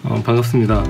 반갑습니다.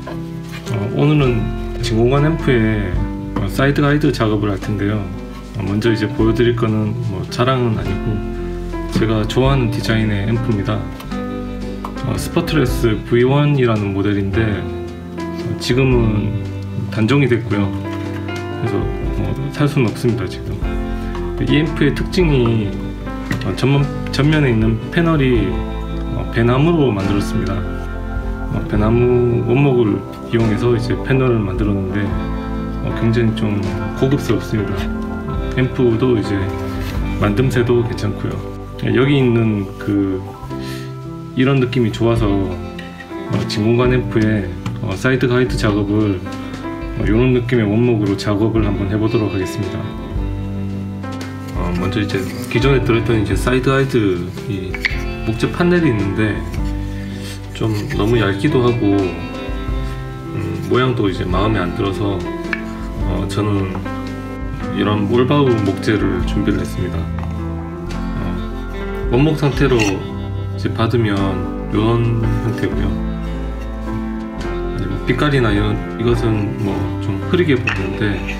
오늘은 진공관 앰프의 사이드 가이드 작업을 할 텐데요. 먼저 이제 보여드릴 거는 자랑은 아니고 제가 좋아하는 디자인의 앰프입니다. 스퍼트레스 V1이라는 모델인데 지금은 단종이 됐고요. 그래서 살 수는 없습니다. 지금 이 앰프의 특징이 전면에 있는 패널이 배나무로 만들었습니다. 배나무 원목을 이용해서 이제 패널을 만들었는데 굉장히 좀 고급스럽습니다. 앰프도 이제 만듦새도 괜찮고요. 여기 있는 이런 느낌이 좋아서 진공관 앰프의 사이드 가이드 작업을 이런 느낌의 원목으로 작업을 한번 해보도록 하겠습니다. 먼저 이제 기존에 들어있던 이제 사이드 가이드 이 목재 판넬이 있는데 좀 너무 얇기도 하고 모양도 이제 마음에 안 들어서 저는 이런 몰바우 목재를 준비를 했습니다. 원목 상태로 이제 받으면 이런 형태고요. 빛깔이나 이것은 좀 흐리게 보이는데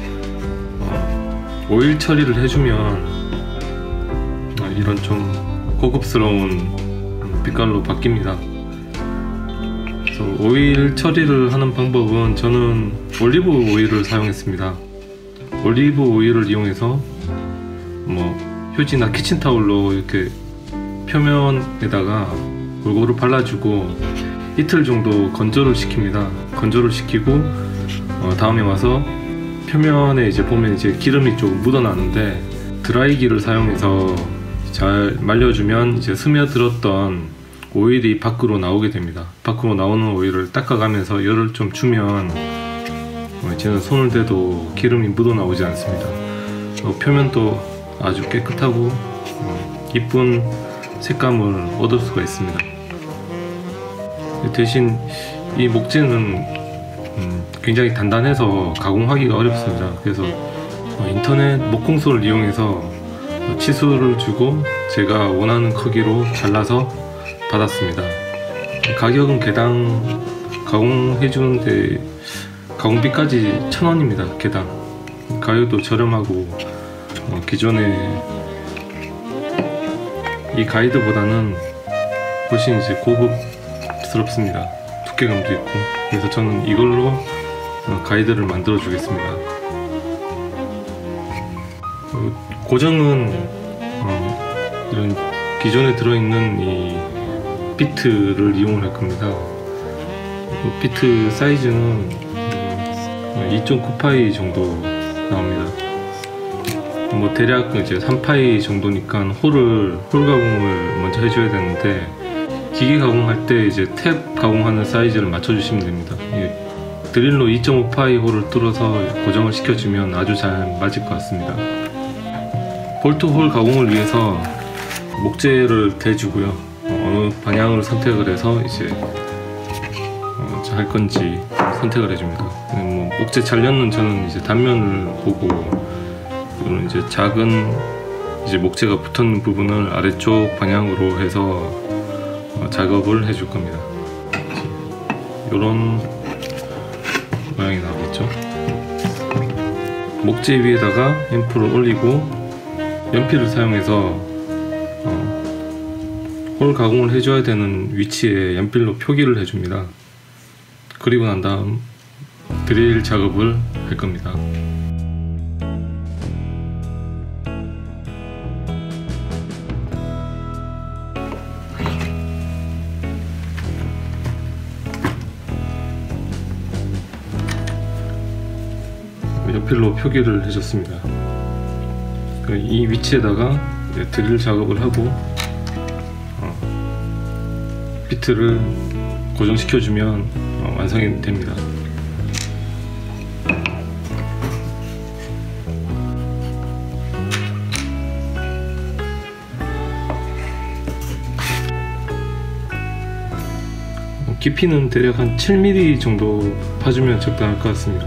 오일 처리를 해주면 이런 좀 고급스러운 빛깔로 바뀝니다. 그래서 오일 처리를 하는 방법은 저는 올리브 오일을 사용했습니다. 올리브 오일을 이용해서 휴지나 키친타올로 이렇게 표면에다가 골고루 발라주고 이틀 정도 건조를 시킵니다. 건조를 시키고 다음에 와서 표면에 이제 보면 이제 기름이 조금 묻어나는데 드라이기를 사용해서 잘 말려주면 이제 스며들었던 오일이 밖으로 나오게 됩니다. 밖으로 나오는 오일을 닦아가면서 열을 좀 주면 이제는 손을 대도 기름이 묻어나오지 않습니다. 표면도 아주 깨끗하고 이쁜 색감을 얻을 수가 있습니다. 대신 이 목재는 굉장히 단단해서 가공하기가 어렵습니다. 그래서 인터넷 목공소를 이용해서 치수를 주고 제가 원하는 크기로 잘라서 받았습니다. 가격은 개당 가공해주는데 가공비까지 1,000원입니다. 개당. 가격도 저렴하고 기존의 이 가이드보다는 훨씬 이제 고급스럽습니다. 두께감도 있고. 그래서 저는 이걸로 가이드를 만들어 주겠습니다. 고정은 이런 기존에 들어있는 이 비트를 이용할 겁니다. 비트 사이즈는 2.9파이 정도 나옵니다. 대략 이제 3파이 정도니까 홀 가공을 먼저 해줘야 되는데 기계 가공할 때 이제 탭 가공하는 사이즈를 맞춰주시면 됩니다. 드릴로 2.5파이 홀을 뚫어서 고정을 시켜주면 아주 잘 맞을 것 같습니다. 볼트 홀 가공을 위해서 목재를 대주고요. 어느 방향을 선택을 해서 이제 할 건지 선택을 해줍니다. 목재 잘렸는 저는 이제 단면을 보고 이거는 이제 작은 이제 목재가 붙은 부분을 아래쪽 방향으로 해서 작업을 해줄 겁니다. 이런 모양이 나오겠죠. 목재 위에다가 앰프를 올리고 연필을 사용해서 홀 가공을 해줘야 되는 위치에 연필로 표기를 해줍니다. 그리고 난 다음 드릴 작업을 할 겁니다. 연필로 표기를 해줬습니다. 이 위치에다가 드릴 작업을 하고 비트를 고정시켜주면 완성이 됩니다. 깊이는 대략 한 7mm 정도 파주면 적당할 것 같습니다.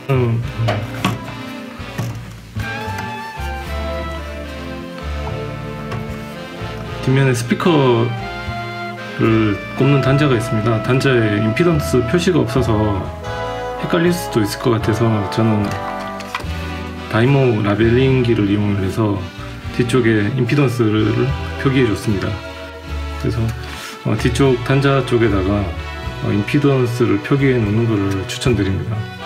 뒷면에 스피커를 꼽는 단자가 있습니다. 단자에 임피던스 표시가 없어서 헷갈릴 수도 있을 것 같아서 저는 다이모 라벨링기를 이용을 해서 뒤쪽에 임피던스를 표기해 줬습니다. 그래서 뒤쪽 단자 쪽에다가 임피던스를 표기해 놓는 것을 추천드립니다.